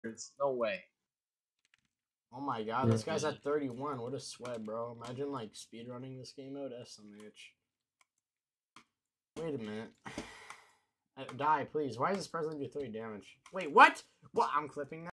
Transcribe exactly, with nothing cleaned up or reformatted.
No way. Oh my god, this guy's at thirty-one. What a sweat, bro. Imagine, like, speedrunning this game mode. S M H. Wait a minute. Uh, die, please. Why does this person do three damage? Wait, what? What? I'm clipping that.